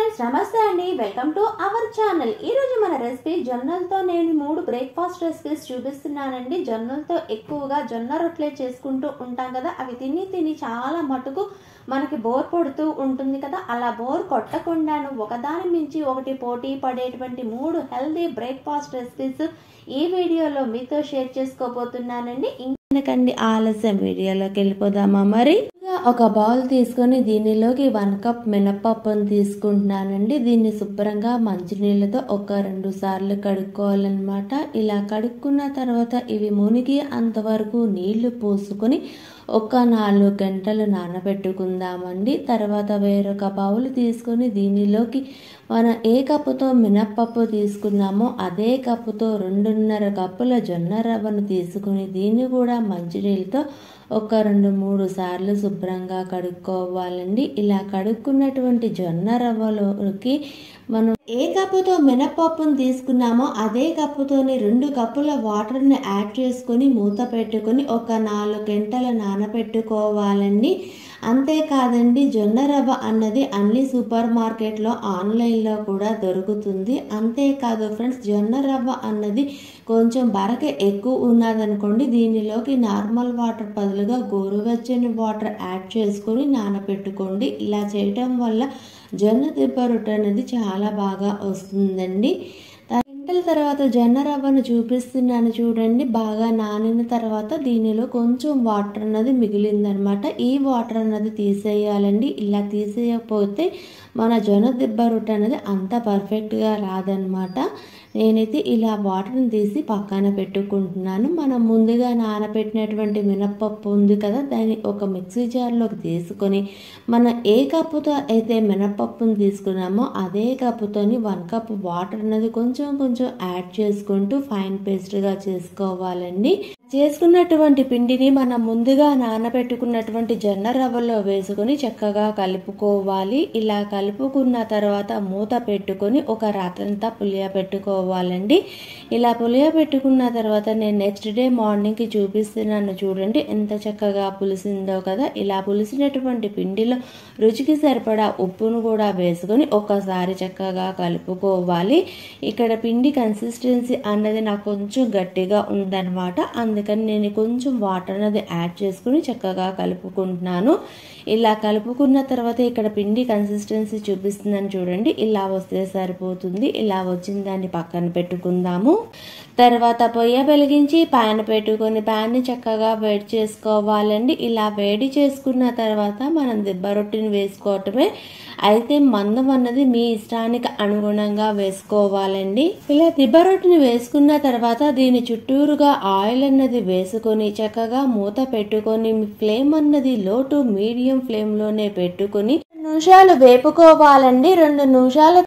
Friends నమస్తే అండి, welcome to our channel. ఈ రోజు మన రెసిపీ జొన్నలతో నేను 3 బ్రేక్ఫాస్ట్ రెసిపీస్ చూపిస్తున్నానండి. జొన్నలతో ఎక్కువగా జొన్న రొట్టెలు చేసుకుంటూ ఉంటాం కదా, అవి తిని తిని చాలా మటుకు మనకి బోర్ కొడుతూ ఉంటుంది కదా. అలా బోర్ కొట్టకుండాను ఒకదాని మించి ఒకటి పోటీ పడేటువంటి 3 హెల్దీ బ్రేక్ఫాస్ట్ రెసిపీస్ ఈ వీడియోలో మీతో షేర్ చేసుకోబోతున్నానండి. ఎందుకండి ఆలస్యం, వీడియోలోకి వెళ్ళిపోదామా? మరి ఒక బౌల్ తీసుకొని దీనిలోకి 1 కప్ మినపప్పును తీసుకుంటున్నానండి. దీన్ని శుభ్రంగా మంచినీళ్ళతో ఒక 2 సార్లు కడుక్కోవాలన్నమాట. ఇలా కడుక్కున్న తర్వాత ఇవి మునిగి అంతవరకు నీళ్లు పోసుకొని ఒక 4 గంటలు నానబెట్టుకుందామండి. తర్వాత వేరొక బౌల్ తీసుకొని దీనిలోకి మనం ఏ కప్పుతో మినప్పప్పు తీసుకున్నామో అదే కప్పుతో 2.5 కప్పుల జొన్న రవ్వను తీసుకుని దీన్ని కూడా మంచినీళ్ళతో ఒక 2-3 సార్లు శుభ్రంగా కడుక్కోవాలండి. ఇలా కడుక్కున్నటువంటి జొన్న రవ్వలోకి మనం ఏ కప్పుతో మినపప్పును తీసుకున్నామో అదే కప్పుతోని 2 కప్పుల వాటర్ని యాడ్ చేసుకొని మూత పెట్టుకొని ఒక 4 గంటలు నానబెట్టుకోవాలండి. అంతేకాదండి, జొన్న రవ్వ అన్నది అన్ని సూపర్ మార్కెట్లో ఆన్లైన్లో కూడా దొరుకుతుంది. అంతేకాదు ఫ్రెండ్స్, జొన్న రవ్వ అన్నది కొంచెం బరక ఎక్కువ ఉన్నదనుకోండి, దీనిలోకి నార్మల్ వాటర్ బదులుగా గోరువెచ్చని వాటర్ యాడ్ చేసుకొని నానబెట్టుకోండి. ఇలా చేయటం వల్ల జొన్న దిబ్బ రొట్టె అనేది చాలా బాగా వస్తుందండి. గంటల తర్వాత జొన్న రవ్వను చూపిస్తున్నాను చూడండి. బాగా నానిన తర్వాత దీనిలో కొంచెం వాటర్ అన్నది మిగిలిందనమాట. ఈ వాటర్ అన్నది తీసేయాలండి. ఇలా తీసేయకపోతే మన జొన్న దిబ్బ రొట్టె అనేది అంత పర్ఫెక్ట్గా రాదనమాట. నేనైతే ఇలా వాటర్ని తీసి పక్కన పెట్టుకుంటున్నాను. మనం ముందుగా నానబెట్టినటువంటి మినప్పప్పు ఉంది కదా, దాన్ని ఒక మిక్సీ జార్లోకి తీసుకొని మనం ఏ కప్పుతో అయితే మినప్పప్పును తీసుకున్నామో అదే కప్పుతోని 1 కప్ వాటర్ అనేది కొంచెం కొంచెం యాడ్ చేసుకుంటూ ఫైన్ పేస్ట్గా చేసుకోవాలండి. చేసుకున్నటువంటి పిండిని మనం ముందుగా నానబెట్టుకున్నటువంటి జొన్న రవ్వలో వేసుకొని చక్కగా కలుపుకోవాలి. ఇలా కలుపుకున్న తర్వాత మూత పెట్టుకొని ఒక రాత్రంతా పులియబెట్టుకోవాలండి. ఇలా పులియబెట్టుకున్న తర్వాత నేను నెక్స్ట్ డే మార్నింగ్కి చూపిస్తున్నాను చూడండి ఎంత చక్కగా పులిసిందో కదా. ఇలా పులిసినటువంటి పిండిలో రుచికి సరిపడా ఉప్పును కూడా వేసుకొని ఒకసారి చక్కగా కలుపుకోవాలి. ఇక్కడ పిండి కన్సిస్టెన్సీ అన్నది నాకు కొంచెం గట్టిగా ఉందన్నమాట. అందుకని నేను కొంచెం వాటర్ అనేది యాడ్ చేసుకుని చక్కగా కలుపుకుంటున్నాను. ఇలా కలుపుకున్న తర్వాత ఇక్కడ పిండి కన్సిస్టెన్సీ చూపిస్తున్నాను చూడండి. ఇలా వస్తే సరిపోతుంది. ఇలా వచ్చిన దాన్ని పక్కన పెట్టుకుందాము. తర్వాత పొయ్యి వెలిగించి ప్యాన్ పెట్టుకొని ప్యాన్ని చక్కగా వేడి చేసుకోవాలండి. ఇలా వేడి చేసుకున్న తర్వాత మనం దిబ్బ రొట్టెని వేసుకోవటమే. అయితే మందం అన్నది మీ ఇష్టానికి అనుగుణంగా వేసుకోవాలండి. ఇలా దిబ్బ రొట్టెని వేసుకున్న తర్వాత దీని చుట్టూరుగా ఆయిల్ అన్నది వేసుకొని చక్కగా మూత పెట్టుకొని ఫ్లేమ్ అన్నది లో టు మీడియం ఫ్లేమ్ లోనే పెట్టుకొని 2 నిమిషాలు వేపుకోవాలండి. 2 నిమిషాలు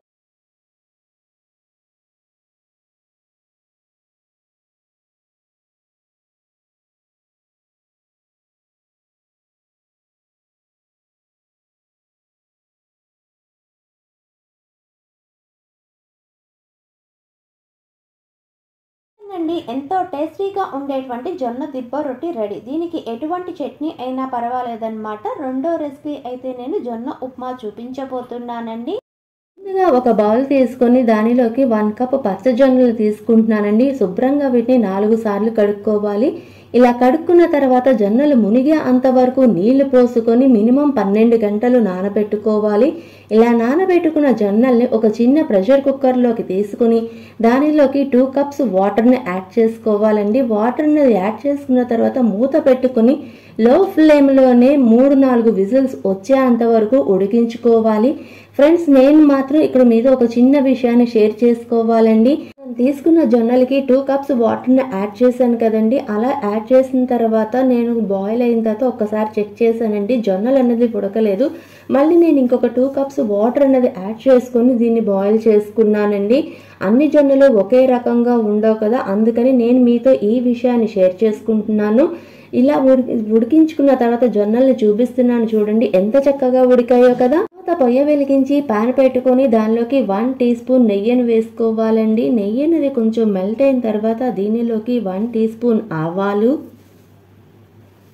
అండి ఎంతో టేస్టీగా ఉండేటువంటి జొన్న దిబ్బ రొట్టి రెడీ. దీనికి ఎటువంటి చట్నీ అయినా పర్వాలేదన్నమాట. రెండో రెసిపీ అయితే నేను జొన్న ఉప్మా చూపించబోతున్నానండి. ముందుగా ఒక బౌల్ తీసుకొని దానిలోకి 1 కప్ పచ్చజొన్నలు తీసుకుంటున్నానండి. శుభ్రంగా వీటిని 4 సార్లు కడుక్కోవాలి. ఇలా కడుక్కున్న తర్వాత జొన్నలు మునిగే అంతవరకు నీళ్లు పోసుకొని మినిమం 12 గంటలు నానబెట్టుకోవాలి. ఇలా నానబెట్టుకున్న జొన్నల్ని ఒక చిన్న ప్రెషర్ కుక్కర్లోకి తీసుకుని దానిలోకి 2 కప్స్ వాటర్ని యాడ్ చేసుకోవాలండి. వాటర్ని యాడ్ చేసుకున్న తర్వాత మూత పెట్టుకుని లో ఫ్లేమ్లోనే 3-4 విజిల్స్ వచ్చేంత వరకు ఉడికించుకోవాలి. ఫ్రెండ్స్, నేను మాత్రం ఇక్కడ మీద ఒక చిన్న విషయాన్ని షేర్ చేసుకోవాలండి. తీసుకున్న జొన్నలకి 2 కప్స్ వాటర్ని యాడ్ చేశాను కదండి. అలా యాడ్ చేసిన తర్వాత నేను బాయిల్ అయిన తర్వాత ఒక్కసారి చెక్ చేశానండి, జొన్నలు అనేది ఉడకలేదు. మళ్ళీ నేను ఇంకొక 2 కప్స్ వాటర్ అనేది యాడ్ చేసుకొని దీన్ని బాయిల్ చేసుకున్నానండి. అన్ని జొన్నలు ఒకే రకంగా ఉండవు కదా, అందుకని నేను మీతో ఈ విషయాన్ని షేర్ చేసుకుంటున్నాను. ఇలా ఉడికించుకున్న తర్వాత జొన్నల్ని చూపిస్తున్నాను చూడండి ఎంత చక్కగా ఉడికాయో కదా. తర్వాత పొయ్యి వెలిగించి పాన్ పెట్టుకొని దానిలోకి 1 టీ స్పూన్ నెయ్యిని వేసుకోవాలండి. నెయ్యి అనేది కొంచెం మెల్ట్ అయిన తర్వాత దీనిలోకి 1 టీ స్పూన్ ఆవాలు,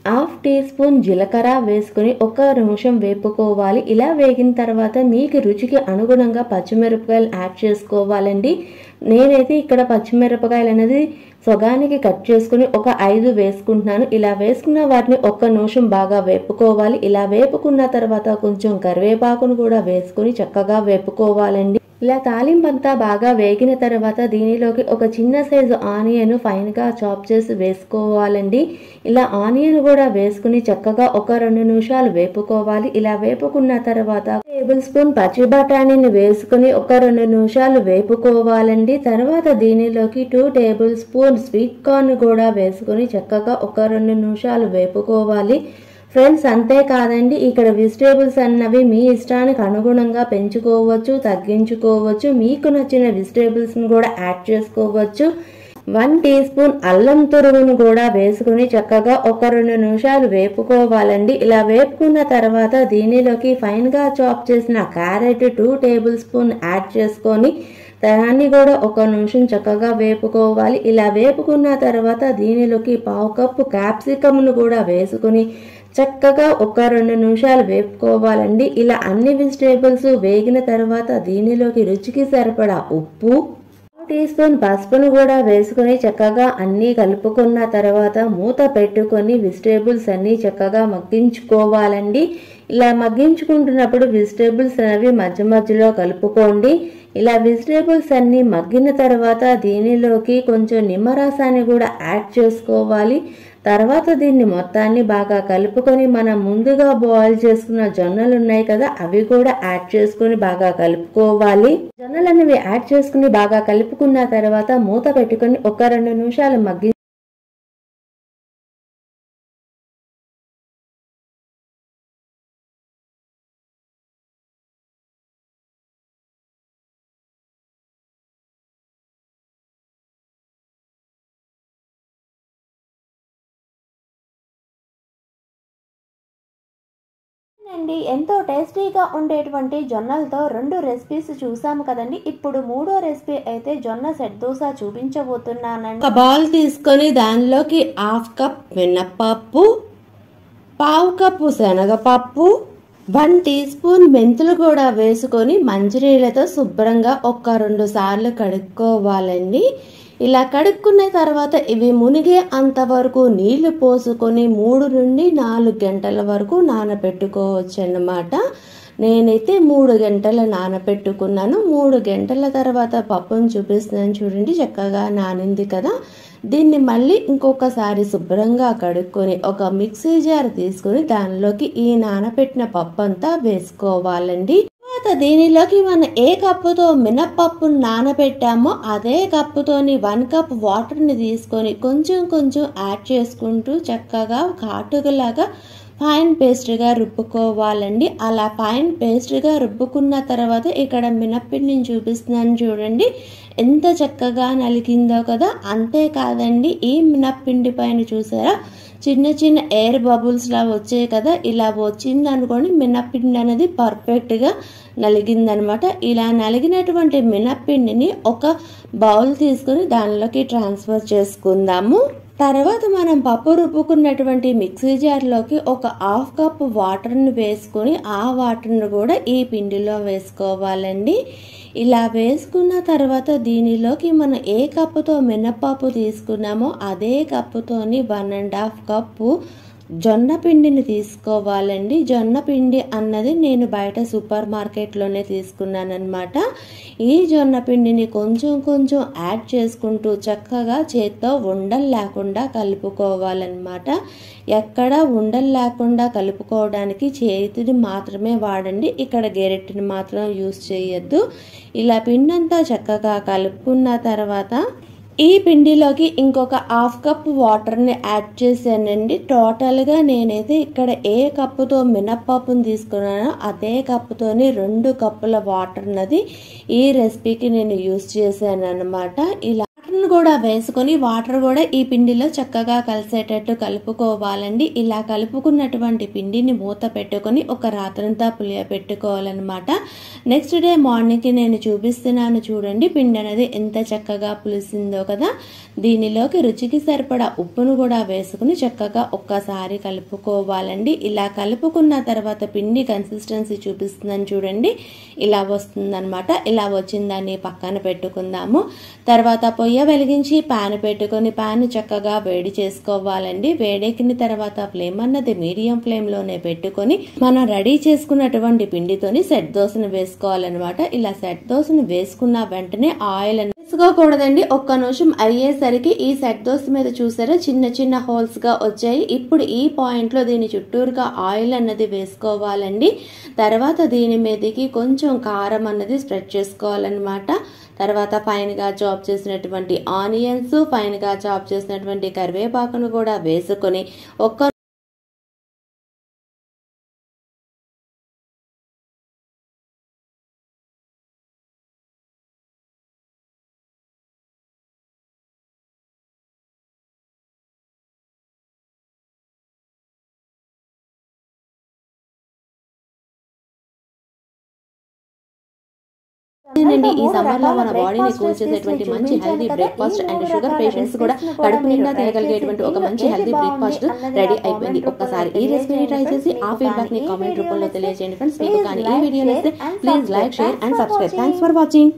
హాఫ్ టీ స్పూన్ జీలకర్ర వేసుకుని 1 నిమిషం వేపుకోవాలి. ఇలా వేగిన తర్వాత మీకు రుచికి అనుగుణంగా పచ్చిమిరపకాయలు యాడ్ చేసుకోవాలండి. నేనైతే ఇక్కడ పచ్చిమిరపకాయలు అనేది సగానికి కట్ చేసుకుని ఒక 5 వేసుకుంటున్నాను. ఇలా వేసుకున్న వాటిని 1 నిమిషం బాగా వేపుకోవాలి. ఇలా వేపుకున్న తర్వాత కొంచెం కరివేపాకును కూడా వేసుకుని చక్కగా వేపుకోవాలండి. ఇలా తాలింపంతా బాగా వేగిన తర్వాత దీనిలోకి ఒక చిన్న సైజు ఆనియన్ ఫైన్గా చాప్ చేసి వేసుకోవాలండి. ఇలా ఆనియన్ కూడా వేసుకుని చక్కగా 1-2 నిమిషాలు వేపుకోవాలి. ఇలా వేపుకున్న తర్వాత టేబుల్ స్పూన్ పచ్చి బఠానీని వేసుకుని 1-2 నిమిషాలు వేపుకోవాలండి. తర్వాత దీనిలోకి 2 టేబుల్ స్పూన్ స్వీట్ కార్న్ కూడా వేసుకుని చక్కగా 1-2 నిమిషాలు వేపుకోవాలి. ఫ్రెండ్స్, అంతేకాదండి, ఇక్కడ వెజిటేబుల్స్ అన్నవి మీ ఇష్టానికి అనుగుణంగా పెంచుకోవచ్చు, తగ్గించుకోవచ్చు. మీకు నచ్చిన వెజిటేబుల్స్ని కూడా యాడ్ చేసుకోవచ్చు. 1 టీ స్పూన్ అల్లం తురుగును కూడా వేసుకుని చక్కగా 1-2 నిమిషాలు వేపుకోవాలండి. ఇలా వేపుకున్న తర్వాత దీనిలోకి ఫైన్గా చాప్ చేసిన క్యారెట్ 2 టేబుల్ స్పూన్ యాడ్ చేసుకొని దాన్ని కూడా 1 నిమిషం చక్కగా వేపుకోవాలి. ఇలా వేపుకున్న తర్వాత దీనిలోకి 1/2 కప్పు క్యాప్సికమ్ను కూడా వేసుకుని చక్కగా 1-2 నిమిషాలు వేపుకోవాలండి. ఇలా అన్ని వెజిటేబుల్స్ వేగిన తర్వాత దీనిలోకి రుచికి సరిపడా ఉప్పు, 1 టీ స్పూన్ పసుపును కూడా వేసుకుని చక్కగా అన్నీ కలుపుకున్న తర్వాత మూత పెట్టుకొని వెజిటేబుల్స్ అన్నీ చక్కగా మగ్గించుకోవాలండి. ఇలా మగ్గించుకుంటున్నప్పుడు వెజిటేబుల్స్ అనేవి మధ్య మధ్యలో కలుపుకోండి. ఇలా వెజిటేబుల్స్ అన్నీ మగ్గిన తర్వాత దీనిలోకి కొంచెం నిమ్మరసాన్ని కూడా యాడ్ చేసుకోవాలి. తర్వాత దీన్ని మొత్తాన్ని బాగా కలుపుకొని మనం ముందుగా బాయిల్ చేసుకున్న జొన్నలు ఉన్నాయి కదా, అవి కూడా యాడ్ చేసుకుని బాగా కలుపుకోవాలి. జొన్నలు అనేవి యాడ్ చేసుకుని బాగా కలుపుకున్న తర్వాత మూత పెట్టుకొని 1-2 నిమిషాలు మగ్గి అండి. ఎంతో టేస్టీగా ఉండేటువంటి జొన్నలతో 2 రెసిపీస్ చూసాము కదండి. ఇప్పుడు 3వ రెసిపీ అయితే జొన్న సెట్ దోశ చూపించబోతున్నానండి. ఒక బౌల్ తీసుకొని దానిలోకి 1/2 కప్ మినప్పప్పు, 1/2 కప్పు శనగపప్పు, 1 టీ స్పూన్ మెంతులు కూడా వేసుకొని మంచినీళ్ళతో శుభ్రంగా 1-2 సార్లు కడుక్కోవాలండి. ఇలా కడుక్కున్న తర్వాత ఇవి మునిగే అంతవరకు నీళ్లు పోసుకొని 3 నుండి 4 గంటల వరకు నానబెట్టుకోవచ్చు అన్నమాట. నేనైతే 3 గంటలు నానబెట్టుకున్నాను. 3 గంటల తర్వాత పప్పును చూపిస్తున్నాను చూడండి, చక్కగా నానింది కదా. దీన్ని మళ్ళీ ఇంకొకసారి శుభ్రంగా కడుక్కొని ఒక మిక్సీ జార్ తీసుకొని దానిలోకి ఈ నానబెట్టిన పప్పు అంతా వేసుకోవాలండి. తర్వాత దీనిలోకి మనం ఏ కప్పుతో మినప్పప్పును నానబెట్టామో అదే కప్పుతోని 1 కప్ వాటర్ని తీసుకొని కొంచెం కొంచెం యాడ్ చేసుకుంటూ చక్కగా కాటుకలాగా ఫైన్ పేస్ట్గా రుబ్బుకోవాలండి. అలా ఫైన్ పేస్ట్గా రుబ్బుకున్న తర్వాత ఇక్కడ మినప్పిండిని చూపిస్తున్నాను చూడండి, ఎంత చక్కగా నలిగిందో కదా. అంతేకాదండి, ఈ మినప్పిండి పైన చూసారా చిన్న చిన్న ఎయిర్ బబుల్స్ లా వచ్చాయి కదా. ఇలా వచ్చింది అనుకోండి, మినప్పిండి అనేది పర్ఫెక్ట్గా నలిగిందనమాట. ఇలా నలిగినటువంటి మినప్పిండిని ఒక బౌల్ తీసుకుని దానిలోకి ట్రాన్స్ఫర్ చేసుకుందాము. తర్వాత మనం పప్పు రుబ్బుకున్నటువంటి మిక్సీ జార్లోకి ఒక 1/2 కప్ వాటర్ని వేసుకొని ఆ వాటర్ని కూడా ఈ పిండిలో వేసుకోవాలండి. ఇలా వేసుకున్న తర్వాత దీనిలోకి మనం ఏ కప్పుతో మినపప్పు తీసుకున్నామో అదే కప్పుతోని 1.5 కప్పు జొన్న పిండిని తీసుకోవాలండి. జొన్న పిండి అన్నది నేను బయట సూపర్ మార్కెట్లోనే తీసుకున్నాను అనమాట. ఈ జొన్న పిండిని కొంచెం కొంచెం యాడ్ చేసుకుంటూ చక్కగా చేత్తో ఉండలు లేకుండా కలుపుకోవాలన్నమాట. ఎక్కడ ఉండలు లేకుండా కలుపుకోవడానికి చేతిని మాత్రమే వాడండి, ఇక్కడ గెరెట్ని మాత్రం యూస్ చేయొద్దు. ఇలా పిండి అంతా చక్కగా కలుపుకున్న తర్వాత ఈ పిండిలోకి ఇంకొక 1/2 కప్ వాటర్ని యాడ్ చేశానండి. టోటల్గా నేనైతే ఇక్కడ ఏ కప్పుతో మినప్పప్పును తీసుకున్నానో అదే కప్పుతోని 2 కప్పుల వాటర్ అన్నది ఈ రెసిపీకి నేను యూస్ చేశాను అనమాట. ఇలా ను కూడా వేసుకొని వాటర్ కూడా ఈ పిండిలో చక్కగా కలిసేటట్టు కలుపుకోవాలండి. ఇలా కలుపుకున్నటువంటి పిండిని మూత పెట్టుకొని ఒక రాత్రంతా పులియ పెట్టుకోవాలన్నమాట. నెక్స్ట్ డే మార్నింగ్కి నేను చూపిస్తున్నాను చూడండి, పిండి అనేది ఎంత చక్కగా పులిసిందో కదా. దీనిలోకి రుచికి సరిపడా ఉప్పును కూడా వేసుకుని చక్కగా ఒక్కసారి కలుపుకోవాలండి. ఇలా కలుపుకున్న తర్వాత పిండి కన్సిస్టెన్సీ చూపిస్తుందని చూడండి, ఇలా వస్తుందన్నమాట. ఇలా వచ్చిందని పక్కన పెట్టుకుందాము. తర్వాత పొయ్య వెలిగించి ప్యాన్ పెట్టుకొని ప్యాన్ చక్కగా వేడి చేసుకోవాలండి. వేడెక్కిన తర్వాత ఫ్లేమ్ అన్నది మీడియం ఫ్లేమ్ లోనే పెట్టుకొని మనం రెడీ చేసుకున్నటువంటి పిండితోని సెట్ దోశను వేసుకోవాలన్నమాట. ఇలా సెట్ దోశను వేసుకున్న వెంటనే ఆయిల్ వేసుకోకూడదండి. ఒక్క నిమిషం అయ్యేసరికి ఈ సెట్ దోశ మీద చూసారా చిన్న చిన్న హోల్స్ గా వచ్చాయి. ఇప్పుడు ఈ పాయింట్ లో దీని చుట్టూరుగా ఆయిల్ అన్నది వేసుకోవాలండి. తర్వాత దీని మీదకి కొంచెం కారం అన్నది స్ప్రెడ్ చేసుకోవాలన్నమాట. తర్వాత ఫైన్ గా చాప్ చేసినటువంటి ఆనియన్స్, ఫైన్ గా చాప్ చేసినటువంటి కరివేపాకును కూడా వేసుకొని ఒక్క ఈ సమ్మర్ లో మన బాడీని కూల్ చేసేటువంటి మంచి healthy breakfast and sugar patients కూడా కడుపు నిండా తినగలిగేటువంటి ఒక మంచి హెల్దీ బ్రేక్ఫాస్ట్ రెడీ అయిపోయింది. ఒక్కసారి ఈ రెసిపీని ట్రై చేసి ఆ ఫీడ్బ్యాక్ ని కామెంట్ రూపంలో తెలియజేయండి ఫ్రెండ్స్. మీకు కానీ ఈ వీడియో నచ్చితే please like, share and subscribe. Thanks for watching.